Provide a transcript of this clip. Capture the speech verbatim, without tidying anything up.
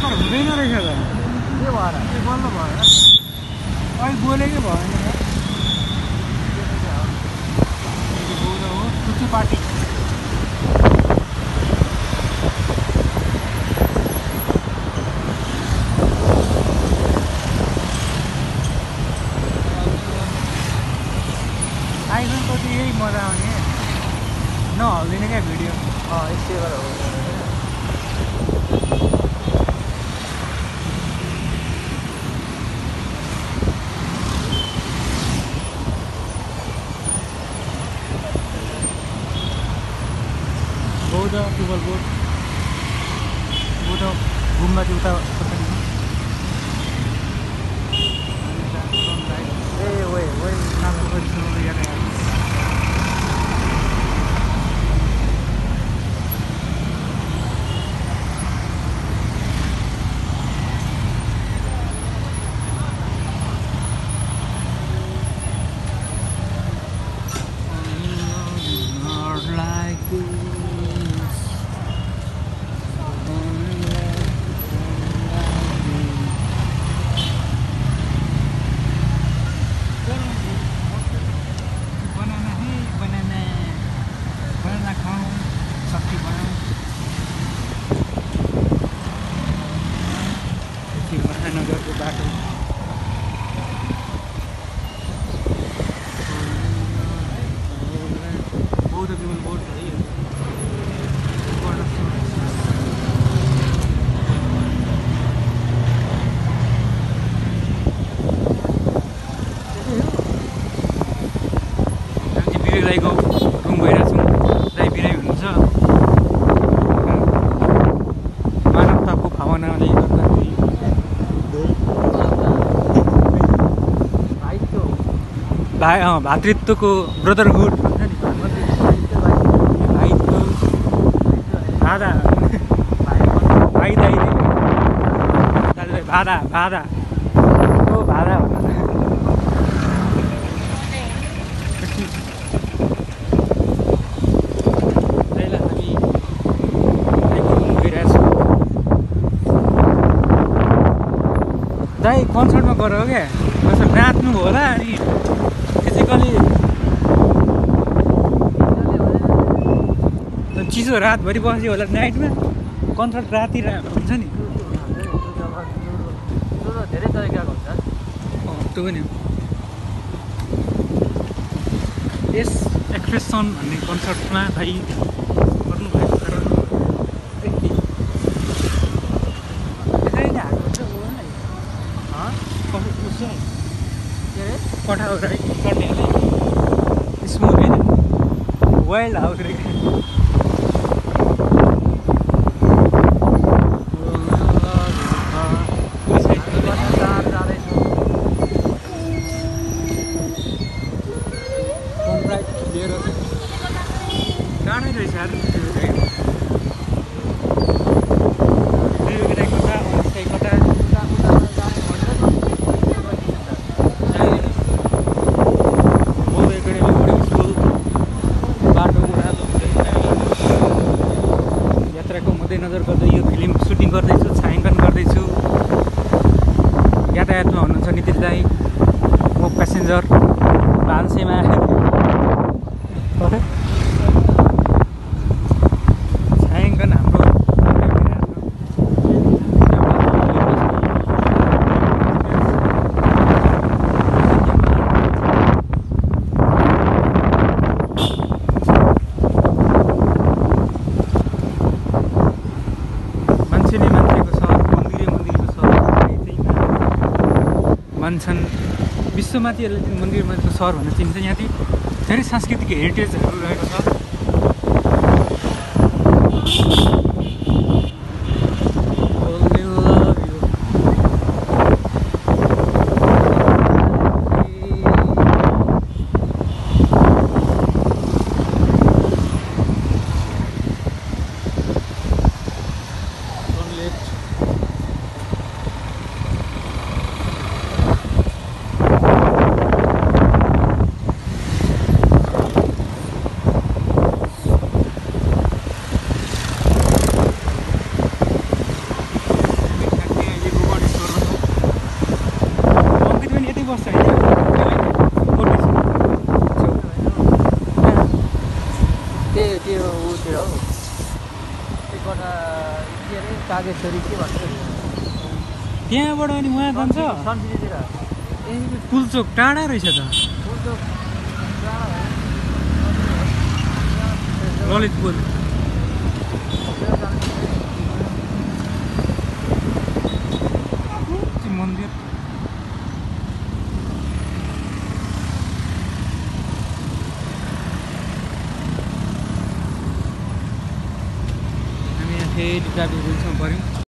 record हुँदैन रहेछ त के भएर के बल्ल भयो अहिले बोलेकै भएन हो टुच्ची पार्टी आइफोनको चाहिँ यही मजा आउने नहल्दिने क्या भिडियो अँ यस्तै गरेर हो बौद्ध टुबल बोट बौद्ध घुम्दा चाहिँ उता ए ओए ओए महानगरको बाटो बौद्ध टुबल बोट है विवेक राईको रुम गइरहेको छौँ दाइ बिरामी हुनुहुन्छ मानवताको भावनाले गर्दाखेरि भाइ अँ भातृत्वको ब्रदरहुड हुन्छ नि भाइको भादा भाइ दाइ दाजुभाइ भादा भादा ओ भादा दाइ कन्सर्टमा गएर हो क्या कसो नाच्नु होला अनि फिजिकली चिसो रातभरि बस्यो होला नाइटमा कन्सर्ट राति हुन्छ नि धेरै तरिकाको हुन्छ त्यो पनि हो यस एक्सप्रेसन भन्ने कन्सर्टमा भाइ गर्नुभएको कारण पठाएर चढ्ने स्मुथ होइन वाइल्ड हाउस रहेछ टाढै रहेछ मध्यनजर गर्दै यो फिल्म सुटिङ गर्दैछु छायाङ्कन गर्दैछु यातायातमा हुनुहुन्छ नितिन दाइ म प्यासेन्जर भान्सेमा छायाङ्कन हाम्रो मान्छन् विश्वमा चाहिँ यसलाई मन्दिर मन्दिरको सहर भनेर चिन्छ यहाँ चाहिँ धेरै सांस्कृतिक हेरिटेजहरू रहेको छ ऊतिर हो एकवटा के अरे कागेश्वरी के भन्छ त्यहाँबाट अनि उहाँ जान्छ सन्सिटीतिर ए पुलचोक टाढा रहेछ त पुलचोक ललितपुर मन्दिर हामी यहाँ फेरि ट्राफिक रुल्समा पऱ्यौँ